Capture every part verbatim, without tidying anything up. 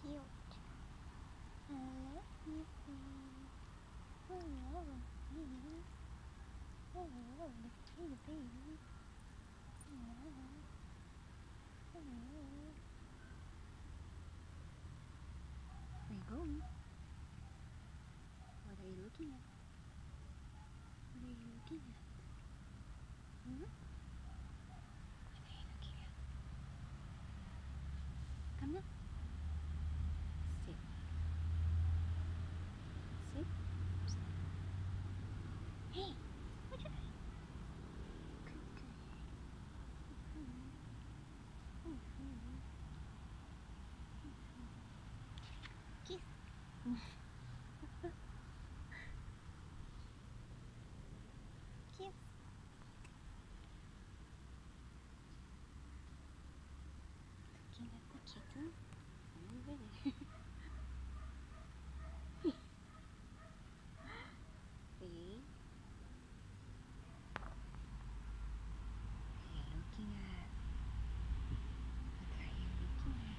cute. I love you. Oh, baby. Oh, baby, baby. Oh, oh. Where are you going? What are you looking at? What are you looking at? Hmm? What are you looking at? Come now. Sit. Sit. Hey, what you doing? Good girl. Mm-hmm. Mm-hmm. Kiss. Kiss. Looking at the kitten over there. See? What are you looking at? What are you looking at?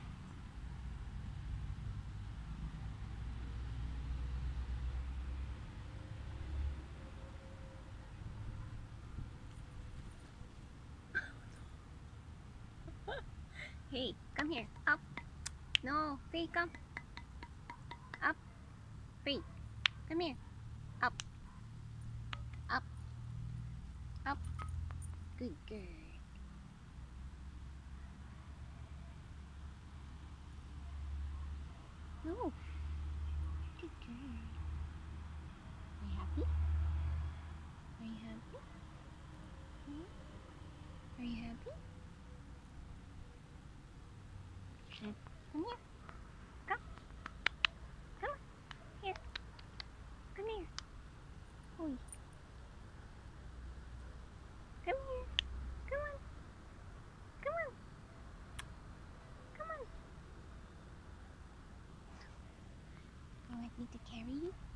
Hey, come here. Up. No, Faye, come. Up. Faye, come here. Up. Up. Up. Good girl. No. Good girl. Are you happy? Are you happy? Hmm? Are you happy? Come here. Come. Come on. Here. Come here. Oi. Come here. Come on. Come on. Come on. You want me to carry you?